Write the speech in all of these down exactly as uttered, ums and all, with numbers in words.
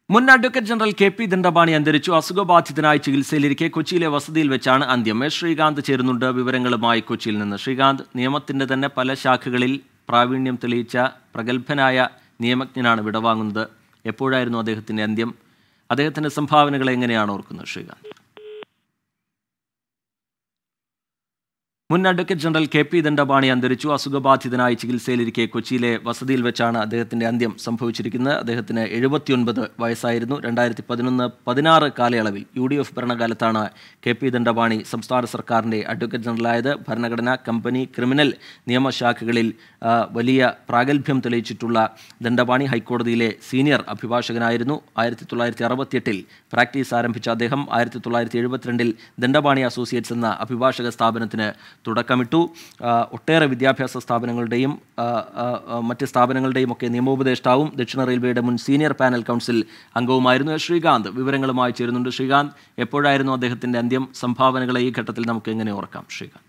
മുൻ advocate general K P Dandapani അന്തരിച്ചു. അസുഖബാധിതനായി ചികിത്സയിലിരിക്കെ കൊച്ചിയിലെ വസതിയിൽ വെച്ചാണ് അന്ത്യം. എസ് ശ്രീകാന്ത് ചേരുന്നുണ്ട് വിവരങ്ങളുമായി കൊച്ചിയിൽ നിന്ന്. ശ്രീകാന്ത്, നിയമത്തിന്റെ തന്നെ പല ശാഖകളിൽ പ്രാവീണ്യം തെളിയിച്ച പ്രഗത്ഭനായ നിയമജ്ഞനാണ് വിടവാങ്ങുന്നത്. എപ്പോഴായിരുന്നു അദ്ദേഹത്തിന്റെ അന്ത്യം? അദ്ദേഹത്തിന്റെ സംഭാവനകളെ എങ്ങനെയാണ് ഓർക്കുന്നത് ശ്രീകാന്ത്? മുൻ advocate general K P Dandapani അന്തരിച്ചു. അസുഖബാധിതനായി ചികിത്സയിലിരിക്കെ കൊച്ചിയിലെ വസതിയിൽ വെച്ചാണ് അദ്ദേഹത്തിന്റെ അന്ത്യം സംഭവിച്ചിരിക്കുന്നത്. അദ്ദേഹത്തിന് എഴുപത്തിയൊൻപത് വയസ്സായിരുന്നു. രണ്ടായിരത്തി പതിനൊന്ന് പതിനാറ് കാലയളവിൽ യു ഡി എഫ് ഭരണകാലത്താണ് കെ പി ദണ്ഡപാണി സംസ്ഥാന സർക്കാരിൻ്റെ അഡ്വക്കേറ്റ് ജനറലായത്. ഭരണഘടന, കമ്പനി, ക്രിമിനൽ നിയമശാഖകളിൽ വലിയ പ്രാഗൽഭ്യം തെളിയിച്ചിട്ടുള്ള ദണ്ഡപാണി ഹൈക്കോടതിയിലെ സീനിയർ അഭിഭാഷകനായിരുന്നു. ആയിരത്തി തൊള്ളായിരത്തി അറുപത്തിയെട്ടിൽ പ്രാക്ടീസ് ആരംഭിച്ച അദ്ദേഹം ആയിരത്തി തൊള്ളായിരത്തി എഴുപത്തിരണ്ടിൽ ദണ്ഡപാണി അസോസിയേറ്റ്സ് എന്ന അഭിഭാഷക സ്ഥാപനത്തിന് തുടക്കമിട്ടു. ഒട്ടേറെ വിദ്യാഭ്യാസ സ്ഥാപനങ്ങളുടെയും മറ്റ് സ്ഥാപനങ്ങളുടെയും ഒക്കെ നിയമോപദേഷ്ടാവും ദക്ഷിണ റെയിൽവേയുടെ മുൻ സീനിയർ പാനൽ കൗൺസിൽ അംഗവുമായിരുന്നു. ശ്രീകാന്ത് വിവരങ്ങളുമായി ചേരുന്നുണ്ട്. ശ്രീകാന്ത്, എപ്പോഴായിരുന്നു അദ്ദേഹത്തിന്റെ അന്ത്യം? സംഭാവനകളെ ഈ ഘട്ടത്തിൽ നമുക്ക് എങ്ങനെ ഓർക്കാം ശ്രീകാന്ത്?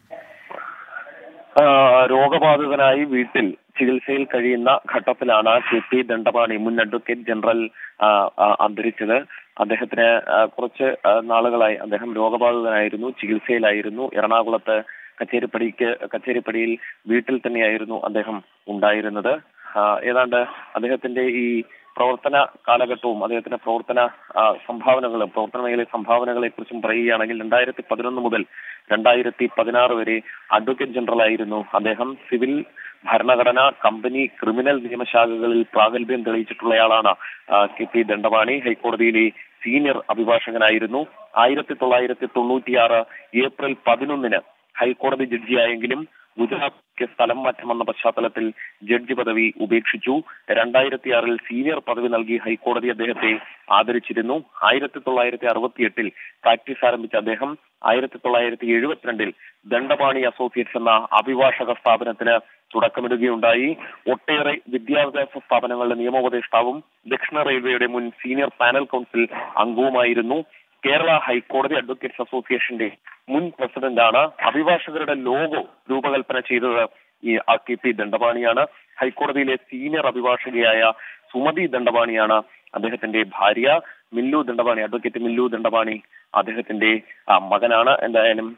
രോഗബാധിതനായി വീട്ടിൽ ചികിത്സയിൽ കഴിയുന്ന ഘട്ടത്തിലാണ് കെ പി ദണ്ഡപാണി മുൻ അഡ്വക്കേറ്റ് ജനറൽ അന്തരിച്ചത്. അദ്ദേഹത്തിന് കുറച്ച് നാളുകളായി അദ്ദേഹം രോഗബാധിതനായിരുന്നു, ചികിത്സയിലായിരുന്നു. എറണാകുളത്ത് കച്ചേരിപ്പടിക്ക് കച്ചേരിപ്പടിയിൽ വീട്ടിൽ തന്നെയായിരുന്നു അദ്ദേഹം ഉണ്ടായിരുന്നത്. ഏതാണ്ട് അദ്ദേഹത്തിന്റെ ഈ പ്രവർത്തന കാലഘട്ടവും അദ്ദേഹത്തിന്റെ പ്രവർത്തന സംഭാവനകളും പ്രവർത്തന മേഖലയിലെ സംഭാവനകളെ കുറിച്ചും പറയുകയാണെങ്കിൽ രണ്ടായിരത്തി പതിനൊന്ന് മുതൽ രണ്ടായിരത്തി പതിനാറ് വരെ അഡ്വക്കേറ്റ് ജനറൽ ആയിരുന്നു അദ്ദേഹം. സിവിൽ, ഭരണഘടന, കമ്പനി, ക്രിമിനൽ നിയമശാഖകളിൽ പ്രാഗൽഭ്യം തെളിയിച്ചിട്ടുള്ളയാളാണ് കെ പി ദണ്ഡപാണി. ഹൈക്കോടതിയിലെ സീനിയർ അഭിഭാഷകനായിരുന്നു. ആയിരത്തി തൊള്ളായിരത്തി തൊണ്ണൂറ്റിയാറ് ഏപ്രിൽ പതിനൊന്നിന് ഹൈക്കോടതി ജഡ്ജിയായെങ്കിലും ഗുജറാത്തിലേക്ക് സ്ഥലം മാറ്റം വന്ന പശ്ചാത്തലത്തിൽ ജഡ്ജി പദവി ഉപേക്ഷിച്ചു. രണ്ടായിരത്തി ആറിൽ സീനിയർ പദവി നൽകി ഹൈക്കോടതി അദ്ദേഹത്തെ ആദരിച്ചിരുന്നു. ആയിരത്തി തൊള്ളായിരത്തി അറുപത്തി എട്ടിൽ പ്രാക്ടീസ് ആരംഭിച്ച അദ്ദേഹം ആയിരത്തി തൊള്ളായിരത്തി എഴുപത്തിരണ്ടിൽ ദണ്ഡപാണി അസോസിയേറ്റ്സ് എന്ന അഭിഭാഷക സ്ഥാപനത്തിന് തുടക്കമിടുകയുണ്ടായി. ഒട്ടേറെ വിദ്യാഭ്യാസ സ്ഥാപനങ്ങളുടെ നിയമോപദേഷ്ടാവും ദക്ഷിണ റെയിൽവേയുടെ മുൻ സീനിയർ പാനൽ കൗൺസിൽ അംഗവുമായിരുന്നു. കേരള ഹൈക്കോടതി അഡ്വക്കേറ്റ്സ് അസോസിയേഷന്റെ മുൻ പ്രസിഡന്റാണ്. അഭിഭാഷകരുടെ ലോഗോ രൂപകൽപ്പന ചെയ്തത് ഈ കെ പി ദണ്ഡപാണിയാണ്. ഹൈക്കോടതിയിലെ സീനിയർ അഭിഭാഷകയായ സുമതി ദണ്ഡപാണിയാണ് അദ്ദേഹത്തിന്റെ ഭാര്യ. മില്ലു ദണ്ഡപാണി, അഡ്വക്കേറ്റ് മില്ലു ദണ്ഡപാണി അദ്ദേഹത്തിന്റെ മകനാണ്. എന്തായാലും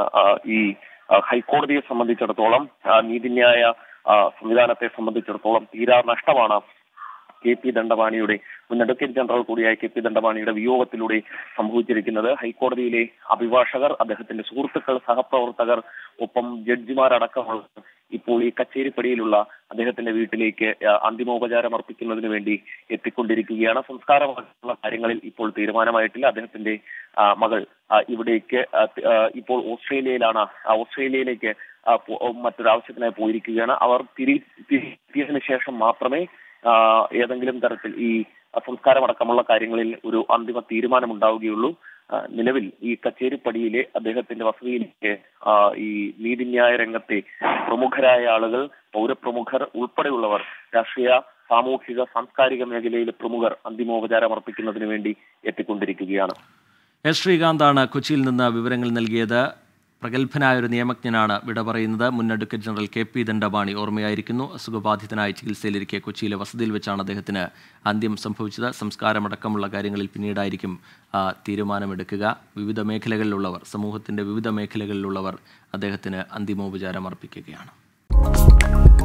ഈ ഹൈക്കോടതിയെ സംബന്ധിച്ചിടത്തോളം, നീതിന്യായ സംവിധാനത്തെ സംബന്ധിച്ചിടത്തോളം തീരാ നഷ്ടമാണ് കെ പി ദണ്ഡപാണിയുടെ മുൻ അഡ്വക്കേറ്റ് ജനറൽ കൂടിയായ കെ പി ദണ്ഡപാണിയുടെ വിയോഗത്തിലൂടെ സംഭവിച്ചിരിക്കുന്നത്. ഹൈക്കോടതിയിലെ അഭിഭാഷകർ, അദ്ദേഹത്തിന്റെ സുഹൃത്തുക്കൾ, സഹപ്രവർത്തകർ, ഒപ്പം ജഡ്ജിമാരടക്കമുള്ള ഇപ്പോൾ ഈ കച്ചേരിപ്പടിയിലുള്ള അദ്ദേഹത്തിന്റെ വീട്ടിലേക്ക് അന്തിമോപചാരം അർപ്പിക്കുന്നതിന് വേണ്ടി എത്തിക്കൊണ്ടിരിക്കുകയാണ്. സംസ്കാരമായിട്ടുള്ള കാര്യങ്ങളിൽ ഇപ്പോൾ തീരുമാനമായിട്ടില്ല. അദ്ദേഹത്തിന്റെ മകൾ ഇവിടേക്ക് ഇപ്പോൾ ഓസ്ട്രേലിയയിലാണ്. ഓസ്ട്രേലിയയിലേക്ക് മറ്റൊരാവശ്യത്തിനായി പോയിരിക്കുകയാണ്. അവർ തിരിച്ചതിന് ശേഷം മാത്രമേ ഏതെങ്കിലും തരത്തിൽ ഈ സംസ്കാരമടക്കമുള്ള കാര്യങ്ങളിൽ ഒരു അന്തിമ തീരുമാനമുണ്ടാവുകയുള്ളൂ. നിലവിൽ ഈ കച്ചേരിപ്പടിയിലെ അദ്ദേഹത്തിന്റെ വസതിയിലേക്ക് ഈ നീതിന്യായ രംഗത്തെ പ്രമുഖരായ ആളുകൾ, പൗരപ്രമുഖർ ഉൾപ്പെടെയുള്ളവർ, രാഷ്ട്രീയ, സാമൂഹിക, സാംസ്കാരിക മേഖലയിലെ പ്രമുഖർ അന്തിമോപചാരം അർപ്പിക്കുന്നതിന് വേണ്ടി എത്തിക്കൊണ്ടിരിക്കുകയാണ്. എസ് ശ്രീകാന്താണ് കൊച്ചിയിൽ നിന്ന് വിവരങ്ങൾ നൽകിയത്. പ്രഗത്ഭനായ ഒരു നിയമജ്ഞനാണ് വിട പറയുന്നത്. മുൻ advocate general K P Dandapani ഓർമ്മയായിരിക്കുന്നു. അസുഖബാധിതനായി ചികിത്സയിലിരിക്കെ കൊച്ചിയിലെ വസതിയിൽ വെച്ചാണ് അദ്ദേഹത്തിന് അന്ത്യം സംഭവിച്ചത്. സംസ്കാരമടക്കമുള്ള കാര്യങ്ങളിൽ പിന്നീടായിരിക്കും തീരുമാനമെടുക്കുക. വിവിധ മേഖലകളിലുള്ളവർ, സമൂഹത്തിൻ്റെ വിവിധ മേഖലകളിലുള്ളവർ അദ്ദേഹത്തിന് അന്തിമോപചാരം അർപ്പിക്കുകയാണ്.